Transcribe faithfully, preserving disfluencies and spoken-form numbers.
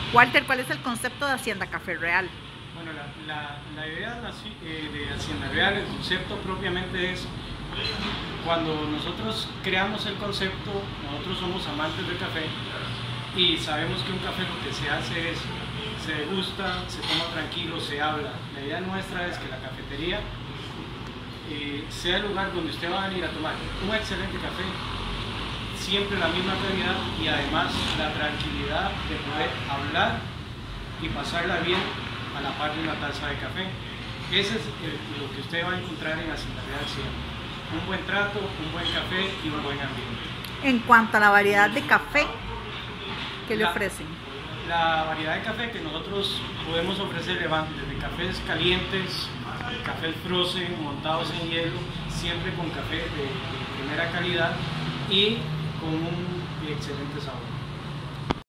Walter, ¿cuál es el concepto de Hacienda Café Real? Bueno, la, la, la idea de, la, eh, de Hacienda Real, el concepto propiamente es, cuando nosotros creamos el concepto, nosotros somos amantes del café y sabemos que un café lo que se hace es, se degusta, se toma tranquilo, se habla. La idea nuestra es que la cafetería eh, sea el lugar donde usted va a venir a tomar un excelente café, siempre la misma calidad y además la tranquilidad de poder hablar y pasarla bien a la par de una taza de café. Ese es el, lo que usted va a encontrar en Hacienda Real siempre. Un buen trato, un buen café y un buen ambiente. En cuanto a la variedad de café que le La, ofrecen. La variedad de café que nosotros podemos ofrecerle van desde cafés calientes, cafés frozen, montados en hielo, siempre con café de, de primera calidad y con un excelente sabor.